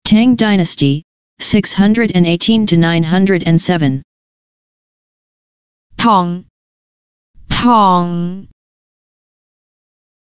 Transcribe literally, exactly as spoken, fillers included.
Tang Dynasty, six hundred eighteen to nine hundred seven. Tong, Tong.